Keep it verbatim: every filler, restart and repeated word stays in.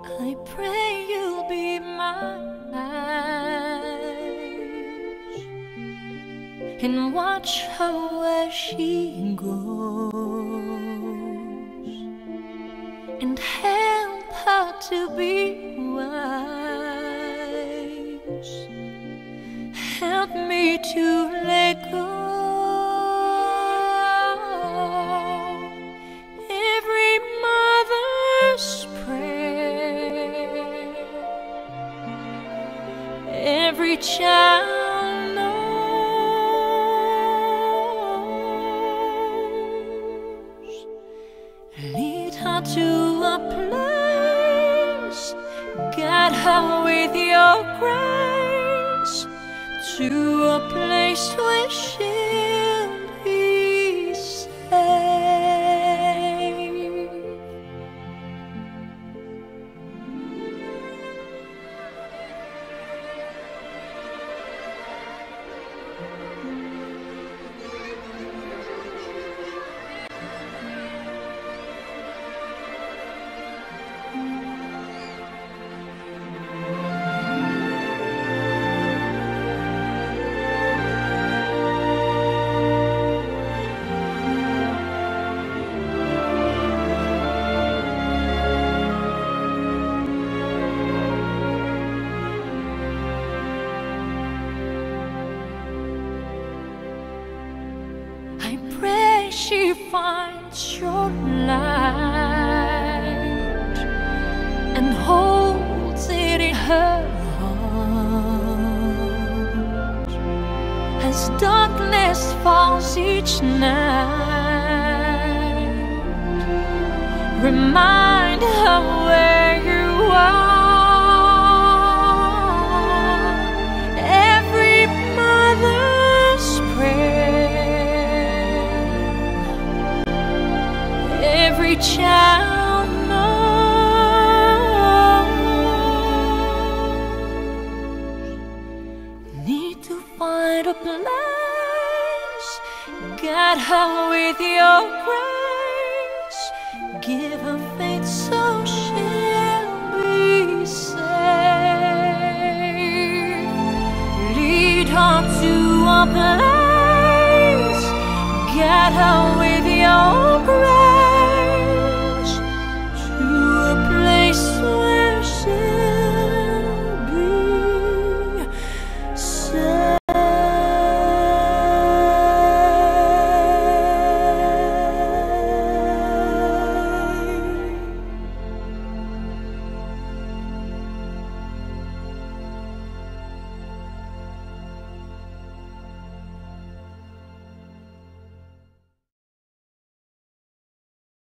I pray you'll be my eyes and watch her where she goes, and help her to be wise. Help me to let go. Every mother's prayer, every child knows. Lead her to a place, guide her with your grace, to a place where she'll be safe. I pray she finds your light and holds it in her heart as darkness falls each night. Remind her where you are. Every mother's prayer, every child knows. Need to find a place, guide her with your grace, give her faith so she'll be safe. Lead her to a place, guide her with your grace,